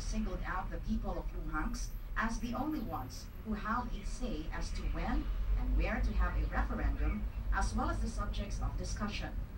singled out the people of Luhansk as the only ones who have a say as to when and where to have a referendum, as well as the subjects of discussion.